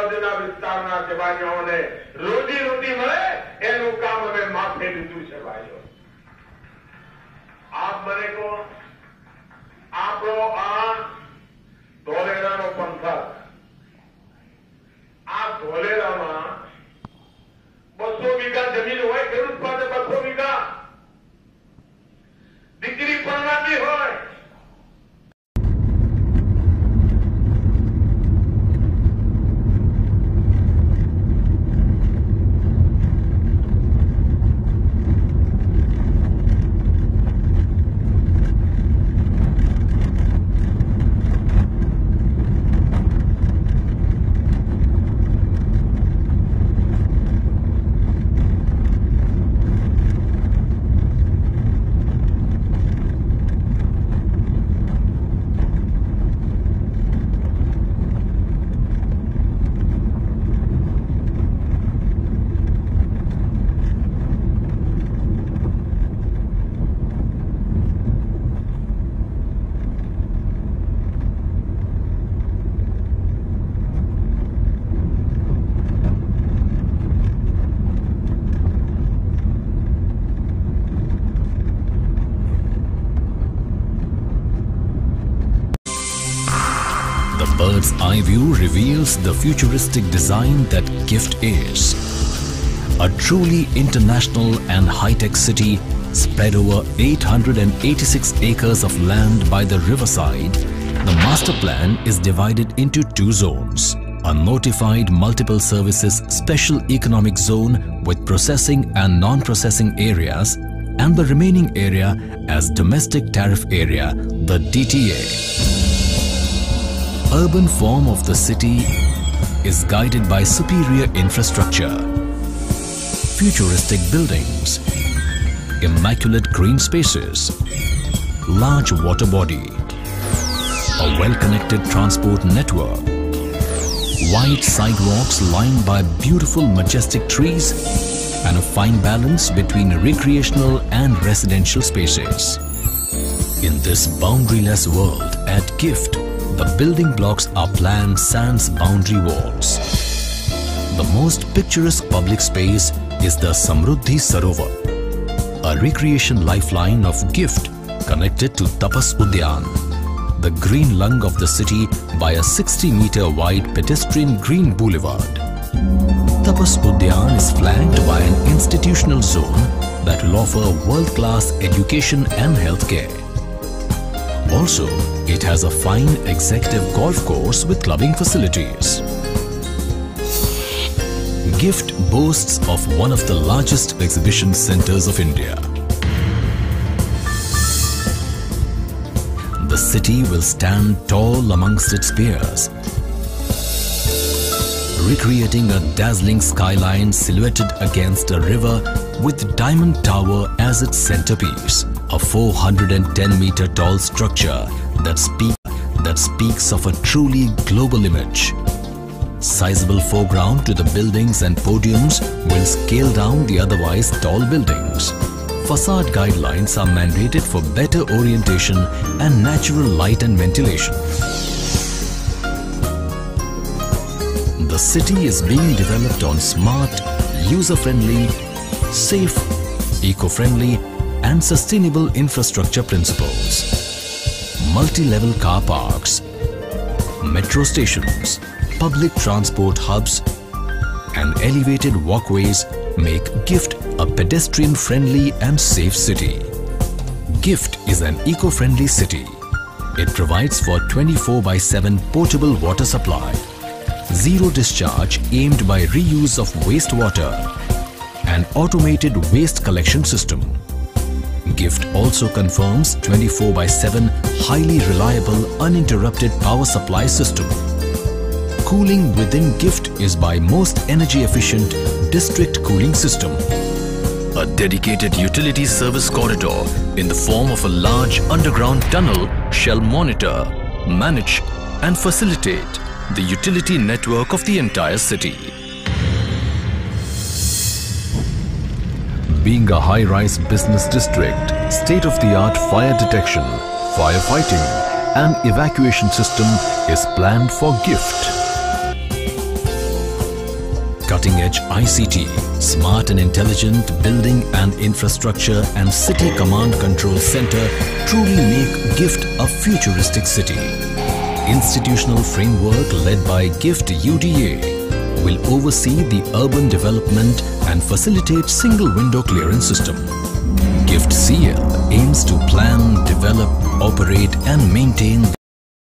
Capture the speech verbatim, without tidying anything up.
આજુબાજુના વિસ્તારના જવાનોને રોજી રોટી મળે એનું કામ અમે માથે લીધું છે ભાઈઓ. આપ મને કહો, આપણો આ ધોલેરાનો પંથક, આ ધોલેરામાં બસો વીઘા જમીન હોય, ખેડૂત પાસે બસો વીઘા દીકરી પરણાતી હોય. Bird's eye view reveals the futuristic design that GIFT is. A truly international and high-tech city spread over eight hundred eighty-six acres of land by the riverside, the master plan is divided into two zones. A notified multiple services special economic zone with processing and non-processing areas, and the remaining area as domestic tariff area, the D T A. Urban form of the city is guided by superior infrastructure, futuristic buildings, immaculate green spaces, large water body, a well-connected transport network, wide sidewalks lined by beautiful majestic trees, and a fine balance between recreational and residential spaces. In this boundaryless world at GIFT, the building blocks are planned sans boundary walls. The most picturesque public space is the Samruddhi Sarovar, a recreation lifeline of GIFT connected to Tapas Udyan, the green lung of the city by a sixty meter wide pedestrian green boulevard. Tapas Udyan is flanked by an institutional zone that will offer world-class education and healthcare. Also, it has a fine executive golf course with clubbing facilities. GIFT boasts of one of the largest exhibition centers of India. The city will stand tall amongst its peers, recreating a dazzling skyline silhouetted against a river with Diamond Tower as its centerpiece. A four hundred ten meter tall structure that, speak, that speaks of a truly global image. Sizable foreground to the buildings and podiums will scale down the otherwise tall buildings. Facade guidelines are mandated for better orientation and natural light and ventilation. The city is being developed on smart, user-friendly, safe, eco-friendly and sustainable infrastructure principles. Multi-level car parks, metro stations, public transport hubs and elevated walkways make GIFT a pedestrian-friendly and safe city. GIFT is an eco-friendly city. It provides for twenty-four by seven potable water supply, zero discharge aimed by reuse of wastewater and automated waste collection system. GIFT also confirms twenty-four by seven highly reliable uninterrupted power supply system. Cooling within GIFT is by most energy efficient district cooling system. A dedicated utility service corridor in the form of a large underground tunnel shall monitor, manage and facilitate the utility network of the entire city. Being a high-rise business district, state-of-the-art fire detection, firefighting and evacuation system is planned for GIFT. Cutting-edge I C T, smart and intelligent building and infrastructure and city command control center truly make GIFT a futuristic city. Institutional framework led by GIFT U D A will oversee the urban development and facilitate single window clearance system. GIFT C L aims to plan, develop, operate and maintain